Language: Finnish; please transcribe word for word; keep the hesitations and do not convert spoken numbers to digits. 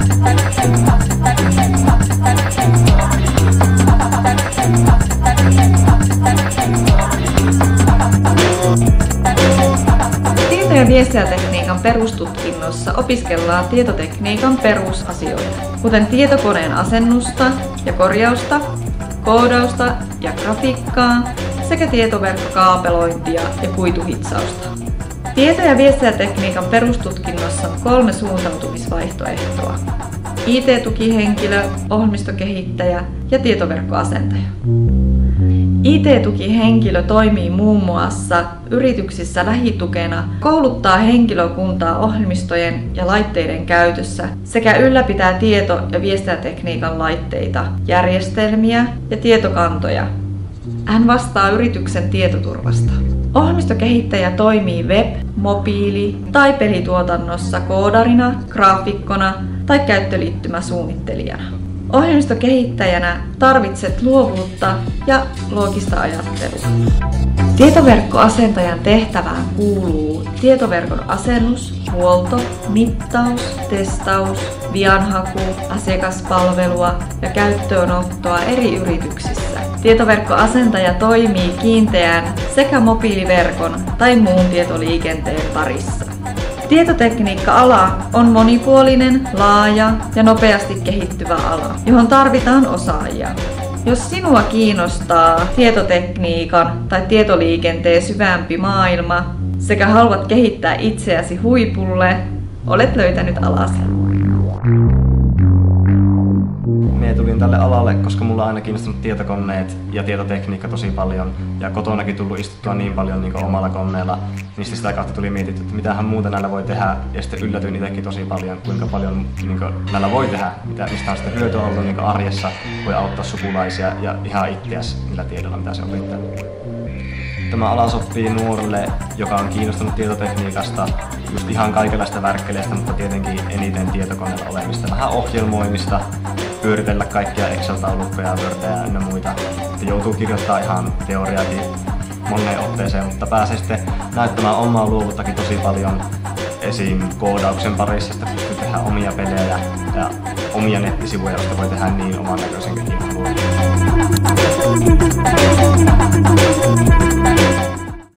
Tieto- ja viestintätekniikan perustutkinnossa opiskellaan tietotekniikan perusasioita, kuten tietokoneen asennusta ja korjausta, koodausta ja grafiikkaa sekä tietoverkkokaapelointia ja kuituhitsausta. Tieto- ja viestintätekniikan perustutkinnossa on kolme suuntautumisvaihtoehtoa: I T-tukihenkilö, ohjelmistokehittäjä ja tietoverkkoasentaja. I T-tukihenkilö toimii muun muassa yrityksissä lähitukena, kouluttaa henkilökuntaa ohjelmistojen ja laitteiden käytössä sekä ylläpitää tieto- ja viestintätekniikan laitteita, järjestelmiä ja tietokantoja. Hän vastaa yrityksen tietoturvasta. Ohjelmistokehittäjä toimii web-, mobiili- tai pelituotannossa koodarina, graafikkona tai käyttöliittymäsuunnittelijana. Ohjelmistokehittäjänä tarvitset luovuutta ja loogista ajattelua. Tietoverkkoasentajan tehtävään kuuluu tietoverkon asennus, huolto, mittaus, testaus, vianhaku, asiakaspalvelua ja käyttöönottoa eri yrityksissä. Tietoverkkoasentaja toimii kiinteän sekä mobiiliverkon tai muun tietoliikenteen parissa. Tietotekniikka-ala on monipuolinen, laaja ja nopeasti kehittyvä ala, johon tarvitaan osaajia. Jos sinua kiinnostaa tietotekniikan tai tietoliikenteen syvempi maailma sekä haluat kehittää itseäsi huipulle, olet löytänyt alasi. Minä tulin tälle alalle, koska mulla on aina kiinnostunut tietokoneet ja tietotekniikka tosi paljon. Ja kotonakin tullut istuttua niin paljon niin omalla koneella, niin sitä kautta tuli mietitty, että mitähän muuta näillä voi tehdä. Ja sitten yllätyin itsekin tosi paljon, kuinka paljon niin näillä voi tehdä, mitä, mistä on sitten hyötyä ollut niin arjessa. Voi auttaa sukulaisia ja ihan itseäsi niillä tiedolla, mitä se opettaa. Tämä ala sopii nuorille, joka on kiinnostunut tietotekniikasta, just ihan kaikenlaista värkkeleistä, mutta tietenkin eniten tietokoneella olemista. Vähän ohjelmoimista, pyöritellä kaikkia Excel-taulukkoja, Wordia ja muita. Sitten joutuu kirjoittamaan ihan teoriaakin moneen otteeseen, mutta pääsee sitten näyttämään omaa luovuttakin tosi paljon esim. Koodauksen parissa, että pystyy tehdä omia pelejä ja omia nettisivuja, joista voi tehdä niin oman näköisen kuin